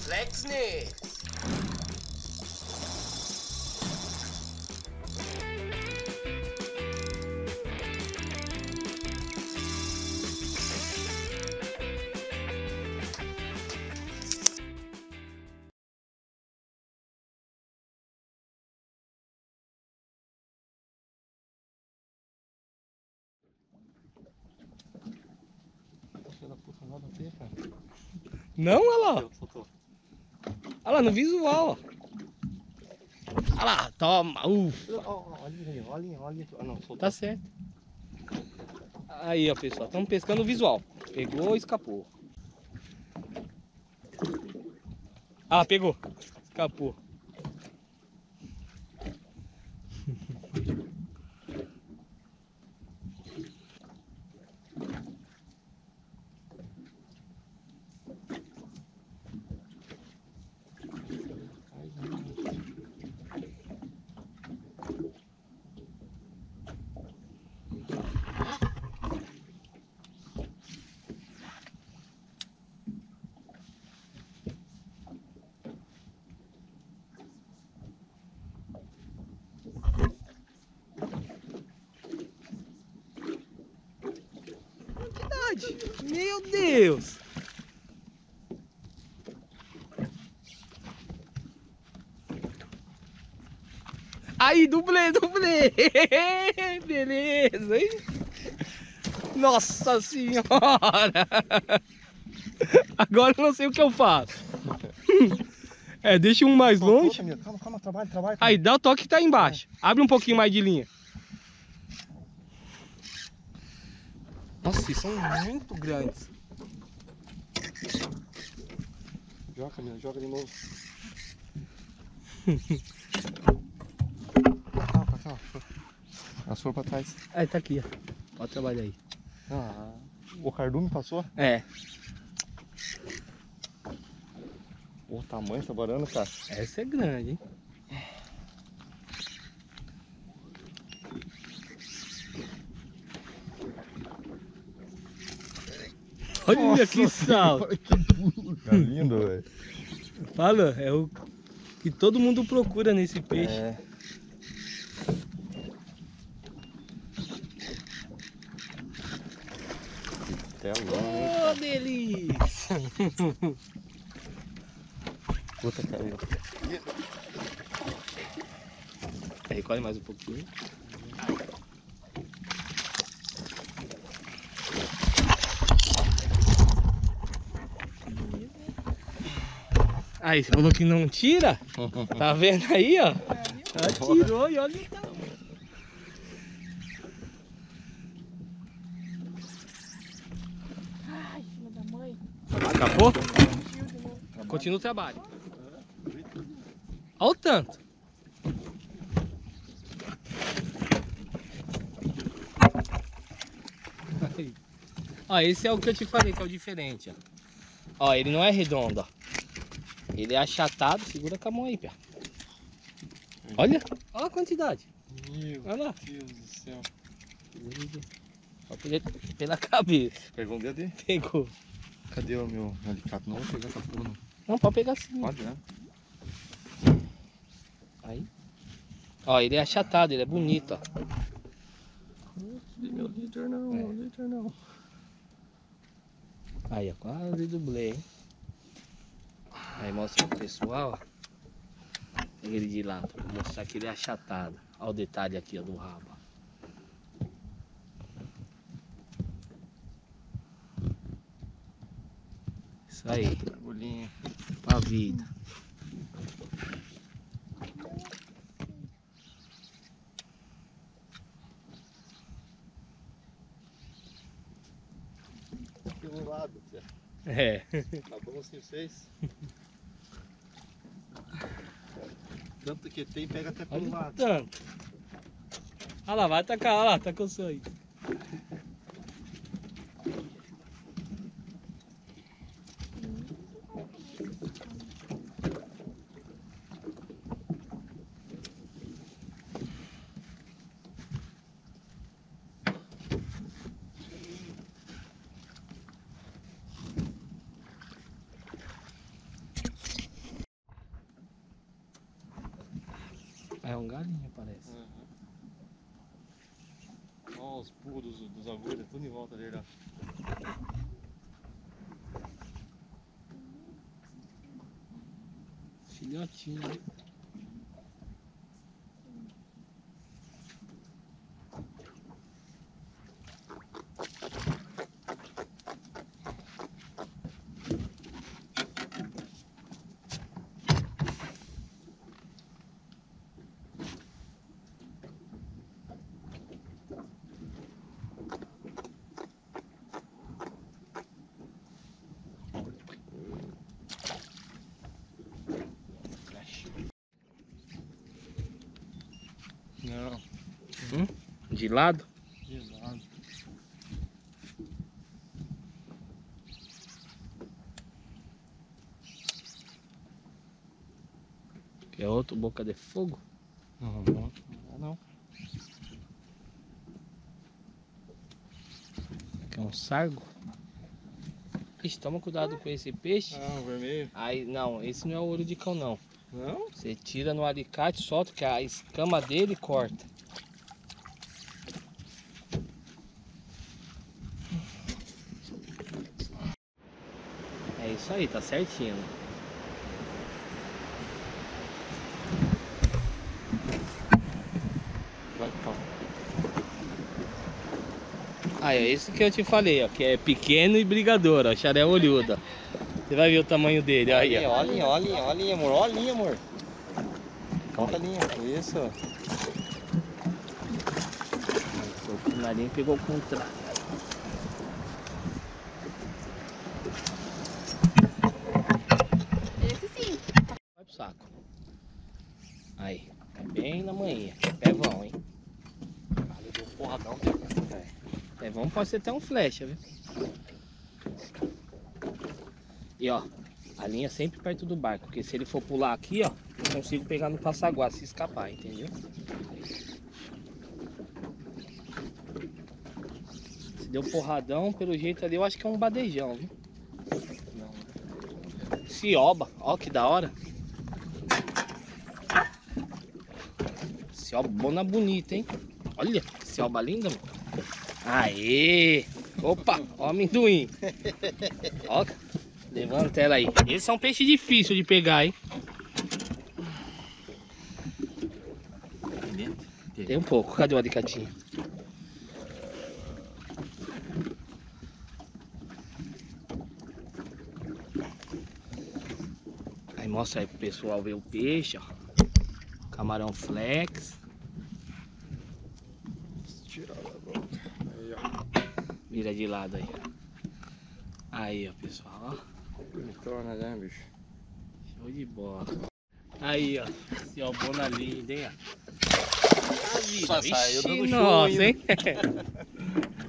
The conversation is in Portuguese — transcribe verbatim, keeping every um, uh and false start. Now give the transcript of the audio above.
Flexness. Não, olha lá. Olha lá no visual, ó. Olha lá, toma. Ufa. Olha, olha, olha. Ah, não, soltou. Tá certo. Aí, ó, pessoal. Estamos pescando o visual. Pegou, escapou. Ah, pegou. Escapou. Meu Deus! Aí, dublê, dublê! Beleza, hein? Nossa senhora! Agora eu não sei o que eu faço. É, deixa um mais longe. Calma, calma, trabalha, trabalha. Aí, dá o toque que tá embaixo. Abre um pouquinho mais de linha. Nossa, eles são muito grandes. Joga, meu, joga de novo. Pra cá, pra cá. As for pra trás. Aí, tá aqui, ó. Pode trabalhar aí. Ah, o cardume passou? É. O tamanho dessa barana, cara. Essa é grande, hein? Olha Nossa, que salto. Que pulo, cara. Lindo, velho. Fala, é o que todo mundo procura nesse peixe. É. Telão, Oh, delícia! puta caiu. Aí, recolhe mais um pouquinho. Aí, você falou que não tira? Tá vendo aí, ó? Ela tirou e olha o tamanho. Ai, filha da mãe. Acabou? Continua o trabalho. Olha o tanto. Aí. Ó, esse é o que eu te falei, que é o diferente, ó. Ó, ele não é redondo, ó. Ele é achatado, segura com a mão aí, pé. Olha, olha a quantidade. Meu Olha lá. Deus do céu. Só pela, pela cabeça. Pegou um dedo aí? Pegou. Cadê o meu alicate? Não vou pegar essa porra, não. Não, pode pegar sim. Pode, né? Aí. Ó, ele é achatado, ele é bonito, ó. Meu líder não, É. meu líder não. Aí, ó, quase dublê, hein? Aí mostra pro pessoal, ó. Pega ele de lado, pra mostrar que ele é achatado. Olha o detalhe aqui, ó, do rabo. Isso aí, Agulhinha. a vida. Pelo lado, Zé. É. Tá bom assim vocês? Tanto que tem, pega até pelo Olha o lado. tanto. Olha lá, vai atacar, olha lá, tá com o sonho. É um galinho, parece. Uhum. Olha os pulos dos, dos agulhas, tudo em volta dele, ó. Filhotinho, né? Não, Hum? De lado? de lado. Que é outro boca de fogo? Não, não, não, não. Que é um sargo? Ixi, toma cuidado com esse peixe. Ah, o vermelho. Aí, não, esse não é o olho de cão, não. Não? Você tira no alicate, solta, que a escama dele corta. É isso aí, tá certinho. Vai, pau. Ah, é esse que eu te falei, ó, que é pequeno e brigador, ó, xaré olhudo. Você vai ver o tamanho dele, ó, aí, ó. Olha, olha, olha, amor, olha, amor. Conta a linha, isso. O narinho pegou o contrário. Esse sim. Vai pro saco. Aí, é bem na manhã. Pevão, hein? Ele deu um porradão. É. Pevão pode ser até um flecha, viu? E ó, a linha sempre perto do barco, porque se ele for pular aqui, ó, eu consigo pegar no passaguá se escapar, entendeu? Se deu porradão, pelo jeito ali, eu acho que é um badejão, viu? Não. Cioba, ó que da hora. Ciobona bonita, hein? Olha, cioba linda, mano. Aê! Opa, ó o amendoim. Ó, levanta ela aí. Esse é um peixe difícil de pegar, hein? Tem um pouco. Cadê o alicatinho? Aí mostra aí pro pessoal ver o peixe, ó. Camarão flex. Tirar da boca. Aí, ó. Vira de lado aí. Aí, ó, pessoal, ó. Bonitona, né, bicho? Show de bola. Aí, ó. Ciobona linda, hein, ó. A vida. Só saiu Vixe, dando show nossa, ainda. hein?